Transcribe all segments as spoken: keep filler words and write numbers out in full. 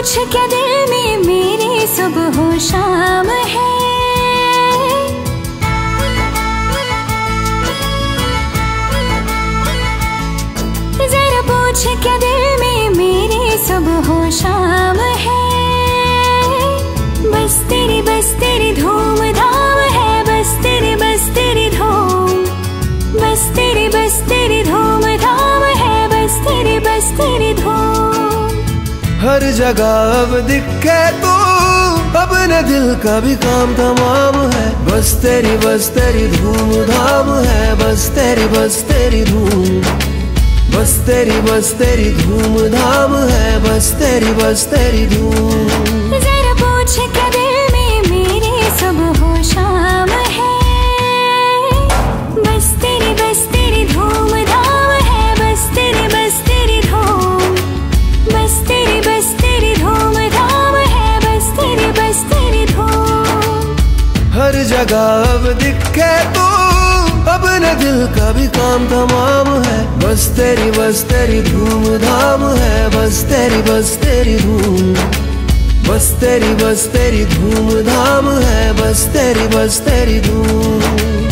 पूछ क्या दिल में मेरे सुबह हो शाम है। जरा पूछ क्या दिल में मेरे सुबह हो शाम है। बस तेरी बस तेरी धूम धाम है, बस तेरी बस तेरी धूम, बस तेरी बस तेरी धूम धाम है, बस तेरी बस तेरी धूम। हर जगह अब दिखे तू, अपने दिल का भी काम तमाम है। बस तेरी बस तेरी धूम धाम है, बस तेरी बस तेरी धूम, बस तेरी बस तेरी धूम धाम है, बस तेरी बस तेरी धूम। जरा पूछ क्या दिल में मेरे सुबह हो शाम है। बस तेरी बस तेरी धूम धाम है, बस तेरी बस तेरी धूम, बस तेरी बस तेरी धूम धाम है, बस तेरी बस तेरी धूम। हर जगह अब दिखे तू, अपने दिल का भी काम तमाम है। बस तेरी बस तेरी धूम धाम है, बस तेरी बस तेरी धूम, बस तेरी बस तेरी धूम धाम है, बस तेरी बस तेरी धूम।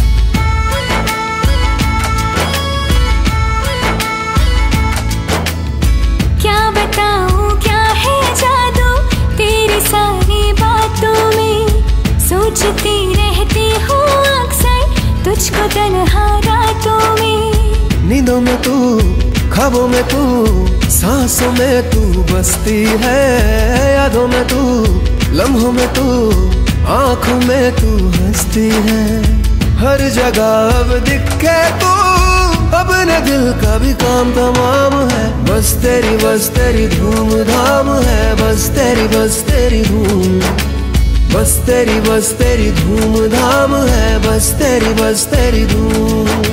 क्या बताऊं क्या है जादू तेरी सारी बातों में, सोचती रहती हूँ अक्सर तुझको तन्हा रातों में। नींदों में तू, ख्वाबों में तू, सांसों में तू बसती है। यादों में तू, लम्हों में तू, आंखों में तू हंसती है। हर जगह अब दिखे तू, अपने दिल का भी काम तमाम है। बस तेरी बस तेरी धूम धाम है, बस तेरी बस तेरी धूम, बस तेरी बस तेरी धूम धाम है, बस तेरी बस तेरी धूम।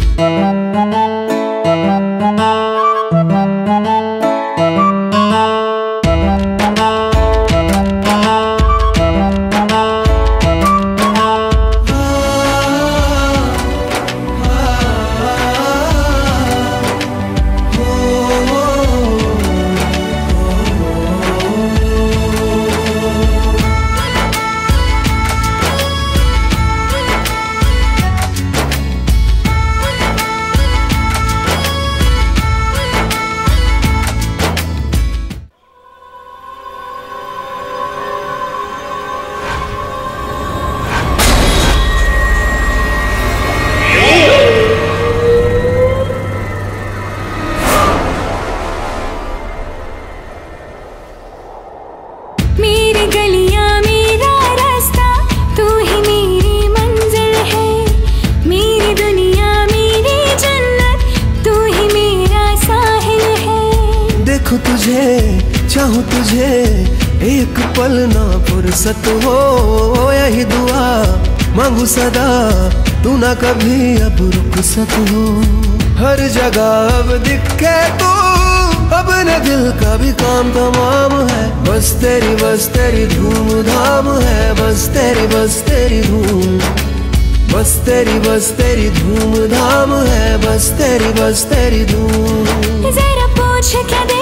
तुझे चाहूं तुझे एक पल ना फुर्सत हो, यही दुआ मांगू सदा तू ना कभी अब रुखसत हो। हर जगह अब दिखे तू, अपने दिल का भी काम तमाम है। बस तेरी बस तेरी धूम धाम है, बस तेरी बस तेरी धूम, बस तेरी बस तेरी धूम धाम है, बस तेरी बस तेरी धूम। जरा पूछ क्या